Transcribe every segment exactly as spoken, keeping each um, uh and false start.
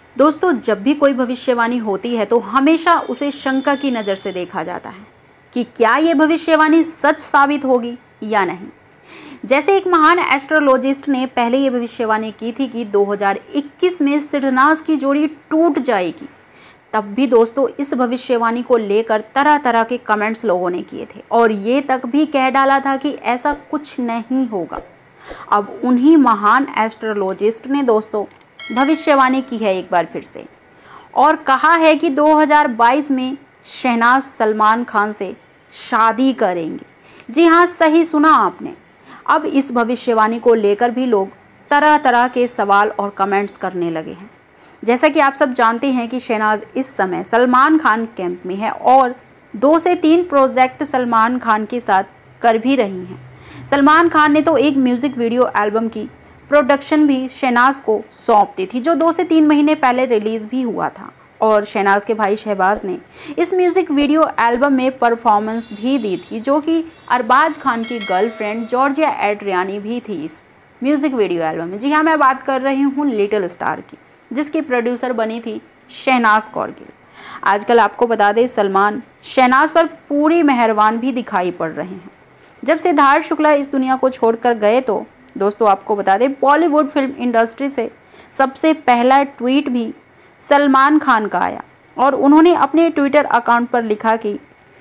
दोस्तों, जब भी कोई भविष्यवाणी होती है तो हमेशा उसे शंका की नज़र से देखा जाता है कि क्या ये भविष्यवाणी सच साबित होगी या नहीं। जैसे एक महान एस्ट्रोलॉजिस्ट ने पहले ये भविष्यवाणी की थी कि दो हज़ार इक्कीस में सिडनास की जोड़ी टूट जाएगी, तब भी दोस्तों इस भविष्यवाणी को लेकर तरह तरह के कमेंट्स लोगों ने किए थे और ये तक भी कह डाला था कि ऐसा कुछ नहीं होगा। अब उन्हीं महान एस्ट्रोलॉजिस्ट ने दोस्तों भविष्यवाणी की है एक बार फिर से और कहा है कि दो हज़ार बाईस में शहनाज सलमान खान से शादी करेंगे। जी हाँ, सही सुना आपने। अब इस भविष्यवाणी को लेकर भी लोग तरह तरह के सवाल और कमेंट्स करने लगे हैं। जैसा कि आप सब जानते हैं कि शहनाज इस समय सलमान खान कैंप में है और दो से तीन प्रोजेक्ट सलमान खान के साथ कर भी रही हैं। सलमान खान ने तो एक म्यूज़िक वीडियो एल्बम की प्रोडक्शन भी शहनाज को सौंप दी थी, जो दो से तीन महीने पहले रिलीज़ भी हुआ था और शहनाज के भाई शहबाज ने इस म्यूज़िक वीडियो एल्बम में परफॉर्मेंस भी दी थी, जो कि अरबाज खान की गर्लफ्रेंड जॉर्जिया एड्रियानी भी थी इस म्यूज़िक वीडियो एल्बम में। जी हाँ, मैं बात कर रही हूँ लिटिल स्टार की, जिसकी प्रोड्यूसर बनी थी शहनाज कौरगिल। आजकल आपको बता दें, सलमान शहनाज पर पूरी मेहरबान भी दिखाई पड़ रहे हैं। जब सिद्धार्थ शुक्ला इस दुनिया को छोड़कर गए तो दोस्तों आपको बता दें, बॉलीवुड फिल्म इंडस्ट्री से सबसे पहला ट्वीट भी सलमान खान का आया और उन्होंने अपने ट्विटर अकाउंट पर लिखा कि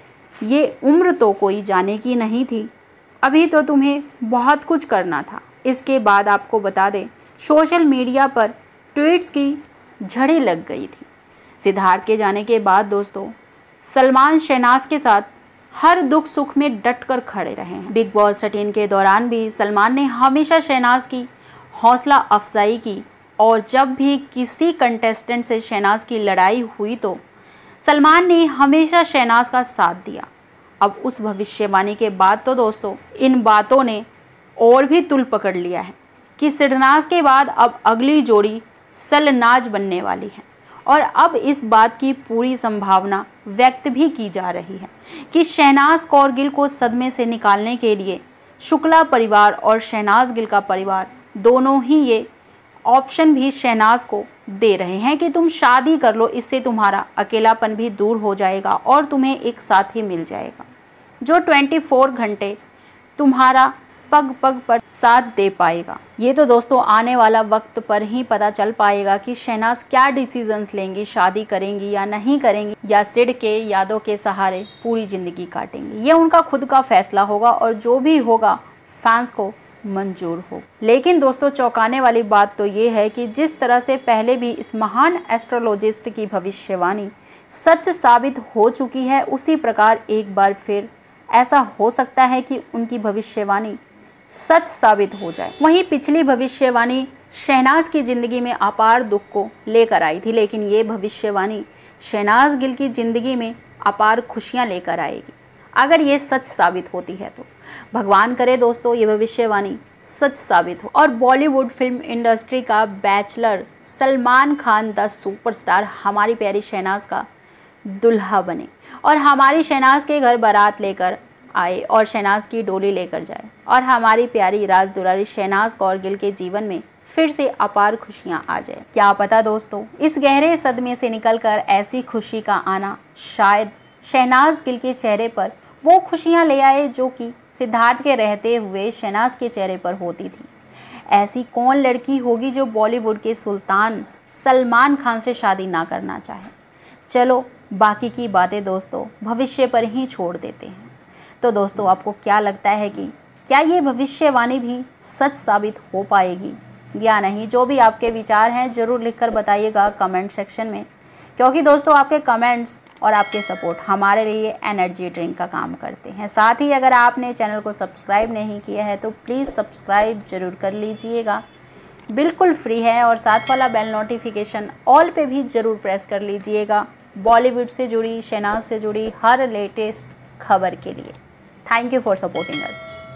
ये उम्र तो कोई जाने की नहीं थी, अभी तो तुम्हें बहुत कुछ करना था। इसके बाद आपको बता दें, सोशल मीडिया पर ट्वीट्स की झड़ी लग गई थी। सिद्धार्थ के जाने के बाद दोस्तों सलमान शहनाज के साथ हर दुख सुख में डट कर खड़े रहे हैं। बिग बॉस थर्टीन के दौरान भी सलमान ने हमेशा शहनाज की हौसला अफजाई की और जब भी किसी कंटेस्टेंट से शहनाज की लड़ाई हुई तो सलमान ने हमेशा शहनाज का साथ दिया। अब उस भविष्यवाणी के बाद तो दोस्तों इन बातों ने और भी तुल पकड़ लिया है कि सिडनाज के बाद अब अगली जोड़ी सलनाज बनने वाली है और अब इस बात की पूरी संभावना व्यक्त भी की जा रही है कि शहनाज कौरगिल को सदमे से निकालने के लिए शुक्ला परिवार और शहनाज गिल का परिवार दोनों ही ये ऑप्शन भी शहनाज को दे रहे हैं कि तुम शादी कर लो, इससे तुम्हारा अकेलापन भी दूर हो जाएगा और तुम्हें एक साथी मिल जाएगा जो चौबीस घंटे तुम्हारा पग पग पर साथ दे पाएगा। ये तो दोस्तों आने वाला वक्त पर ही पता चल पाएगा कि शहनाज क्या डिसीजंस लेंगी, शादी करेंगी या नहीं करेंगी, या सिड के यादों के सहारे पूरी ज़िंदगी काटेंगी। ये उनका खुद का फैसला होगा और जो भी होगा फैंस को मंजूर हो। लेकिन दोस्तों चौंकाने वाली बात तो ये है कि जिस तरह से पहले भी इस महान एस्ट्रोलॉजिस्ट की भविष्यवाणी सच साबित हो चुकी है, उसी प्रकार एक बार फिर ऐसा हो सकता है कि उनकी भविष्यवाणी सच साबित हो जाए। वहीं पिछली भविष्यवाणी शहनाज की ज़िंदगी में अपार दुख को लेकर आई थी, लेकिन ये भविष्यवाणी शहनाज गिल की ज़िंदगी में अपार खुशियां लेकर आएगी अगर ये सच साबित होती है तो। भगवान करे दोस्तों ये भविष्यवाणी सच साबित हो और बॉलीवुड फिल्म इंडस्ट्री का bachelor Salman Khan the superstar हमारी प्यारी शहनाज का दुल्हा बने और हमारी शहनाज के घर बारात लेकर आए और शहनाज की डोली लेकर जाए और हमारी प्यारी राज दुलारी शहनाज कौरगिल के जीवन में फिर से अपार खुशियां आ जाए। क्या पता दोस्तों इस गहरे सदमे से निकलकर ऐसी खुशी का आना शायद शहनाज गिल के चेहरे पर वो खुशियां ले आए जो कि सिद्धार्थ के रहते हुए शहनाज के चेहरे पर होती थी। ऐसी कौन लड़की होगी जो बॉलीवुड के सुल्तान सलमान खान से शादी ना करना चाहे। चलो बाकी की बातें दोस्तों भविष्य पर ही छोड़ देते हैं। तो दोस्तों आपको क्या लगता है कि क्या ये भविष्यवाणी भी सच साबित हो पाएगी या नहीं? जो भी आपके विचार हैं ज़रूर लिखकर बताइएगा कमेंट सेक्शन में, क्योंकि दोस्तों आपके कमेंट्स और आपके सपोर्ट हमारे लिए एनर्जी ड्रिंक का काम करते हैं। साथ ही अगर आपने चैनल को सब्सक्राइब नहीं किया है तो प्लीज़ सब्सक्राइब ज़रूर कर लीजिएगा, बिल्कुल फ्री है। और साथ वाला बेल नोटिफिकेशन ऑल पे भी ज़रूर प्रेस कर लीजिएगा बॉलीवुड से जुड़ी, शहनाज से जुड़ी हर लेटेस्ट खबर के लिए। Thank you for supporting us.